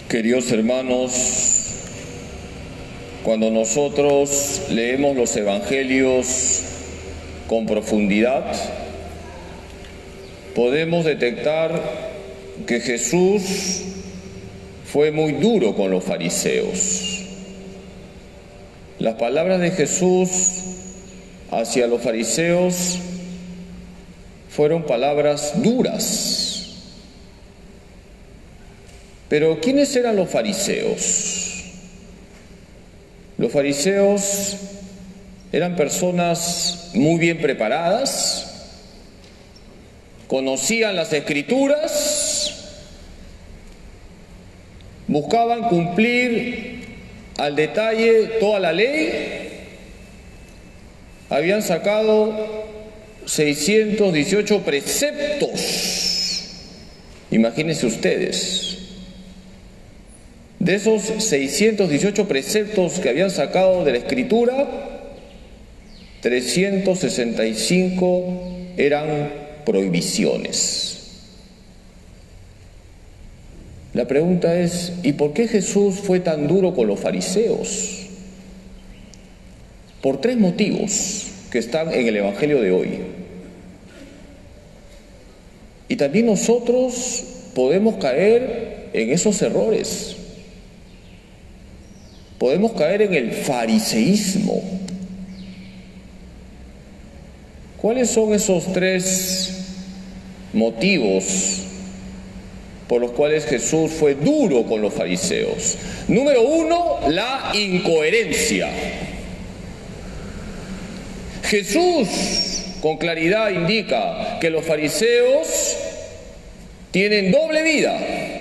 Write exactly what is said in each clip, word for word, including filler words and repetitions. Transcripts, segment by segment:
Queridos hermanos, cuando nosotros leemos los evangelios con profundidad, podemos detectar que Jesús fue muy duro con los fariseos. Las palabras de Jesús hacia los fariseos fueron palabras duras. Pero ¿quiénes eran los fariseos? Los fariseos eran personas muy bien preparadas, conocían las Escrituras, buscaban cumplir al detalle toda la ley, habían sacado seiscientos dieciocho preceptos. Imagínense ustedes. De esos seiscientos dieciocho preceptos que habían sacado de la Escritura, trescientos sesenta y cinco eran prohibiciones. La pregunta es, ¿y por qué Jesús fue tan duro con los fariseos? Por tres motivos que están en el Evangelio de hoy. Y también nosotros podemos caer en esos errores. Podemos caer en el fariseísmo. ¿Cuáles son esos tres motivos por los cuales Jesús fue duro con los fariseos? Número uno, la incoherencia. Jesús con claridad indica que los fariseos tienen doble vida.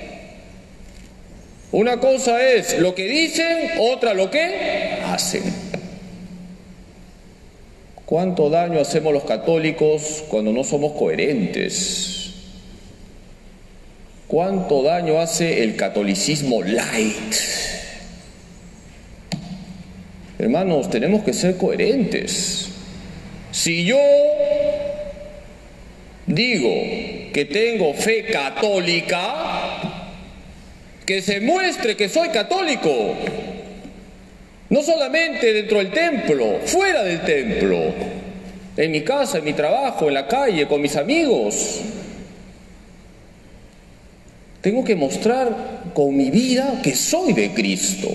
Una cosa es lo que dicen, otra lo que hacen. ¿Cuánto daño hacemos los católicos cuando no somos coherentes? ¿Cuánto daño hace el catolicismo light? Hermanos, tenemos que ser coherentes. Si yo digo que tengo fe católica, que se muestre que soy católico, no solamente dentro del templo, fuera del templo, en mi casa, en mi trabajo, en la calle, con mis amigos. Tengo que mostrar con mi vida que soy de Cristo.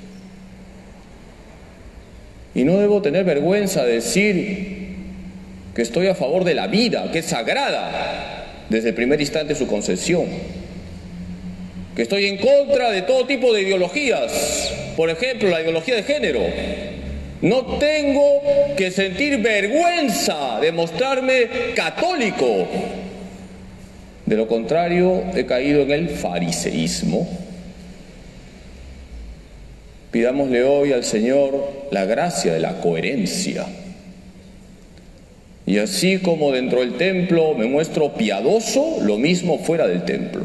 Y no debo tener vergüenza de decir que estoy a favor de la vida, que es sagrada desde el primer instante de su concepción. Que estoy en contra de todo tipo de ideologías, por ejemplo, la ideología de género. No tengo que sentir vergüenza de mostrarme católico. De lo contrario, he caído en el fariseísmo. Pidámosle hoy al Señor la gracia de la coherencia. Y así como dentro del templo me muestro piadoso, lo mismo fuera del templo.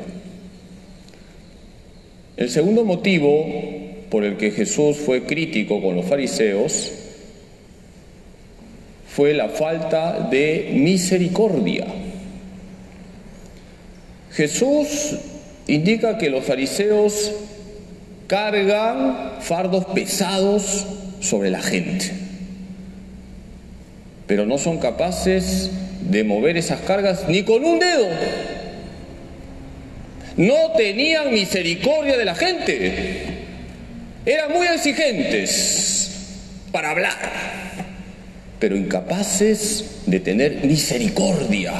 El segundo motivo por el que Jesús fue crítico con los fariseos fue la falta de misericordia. Jesús indica que los fariseos cargan fardos pesados sobre la gente, pero no son capaces de mover esas cargas ni con un dedo. No tenían misericordia de la gente. Eran muy exigentes para hablar, pero incapaces de tener misericordia.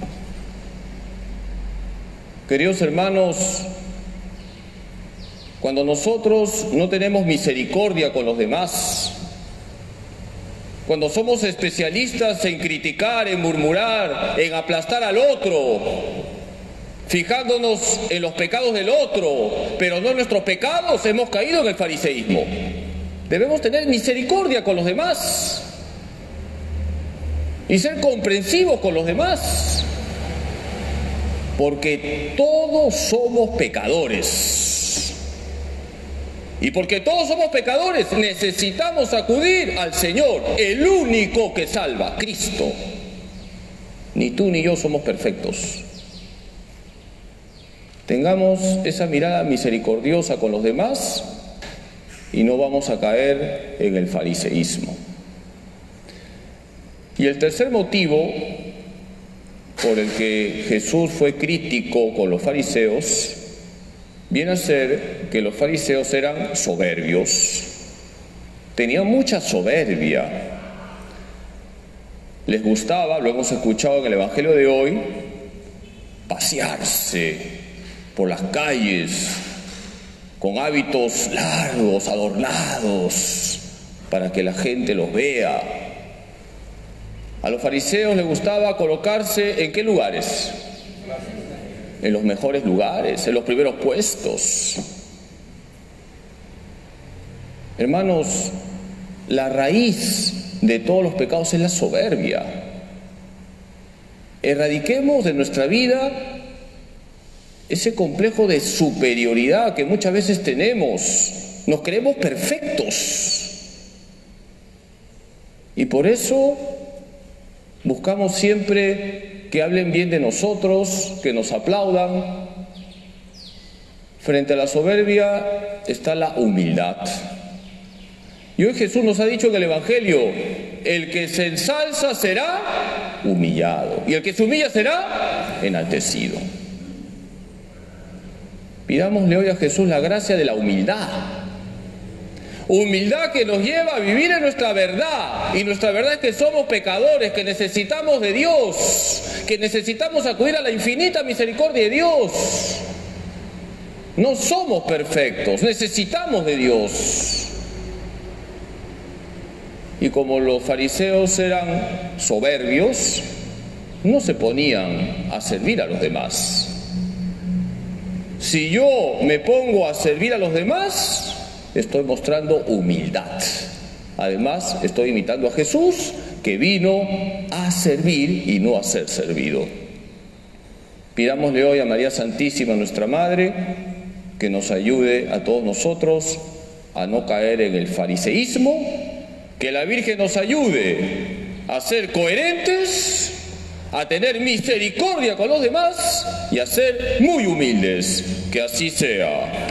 Queridos hermanos, cuando nosotros no tenemos misericordia con los demás, cuando somos especialistas en criticar, en murmurar, en aplastar al otro, fijándonos en los pecados del otro, pero no en nuestros pecados, hemos caído en el fariseísmo. Debemos tener misericordia con los demás y ser comprensivos con los demás, porque todos somos pecadores. Y porque todos somos pecadores, necesitamos acudir al Señor, el único que salva, Cristo. Ni tú ni yo somos perfectos. tengamos esa mirada misericordiosa con los demás y no vamos a caer en el fariseísmo. Y el tercer motivo por el que Jesús fue crítico con los fariseos viene a ser que los fariseos eran soberbios, tenían mucha soberbia. Les gustaba, lo hemos escuchado en el Evangelio de hoy, pasearse por las calles con hábitos largos, adornados, para que la gente los vea. A los fariseos les gustaba colocarse ¿en qué lugares? En los mejores lugares, en los primeros puestos. Hermanos, la raíz de todos los pecados es la soberbia. Erradiquemos de nuestra vida ese complejo de superioridad que muchas veces tenemos. Nos creemos perfectos. Y por eso buscamos siempre que hablen bien de nosotros, que nos aplaudan. Frente a la soberbia está la humildad. Y hoy Jesús nos ha dicho en el Evangelio, el que se ensalza será humillado, y el que se humilla será enaltecido. Pidámosle hoy a Jesús la gracia de la humildad. Humildad que nos lleva a vivir en nuestra verdad. Y nuestra verdad es que somos pecadores, que necesitamos de Dios, que necesitamos acudir a la infinita misericordia de Dios. No somos perfectos, necesitamos de Dios. Y como los fariseos eran soberbios, no se ponían a servir a los demás. Si yo me pongo a servir a los demás, estoy mostrando humildad. Además, estoy imitando a Jesús, que vino a servir y no a ser servido. Pidámosle hoy a María Santísima, nuestra Madre, que nos ayude a todos nosotros a no caer en el fariseísmo, que la Virgen nos ayude a ser coherentes, a tener misericordia con los demás y a ser muy humildes. Que así sea.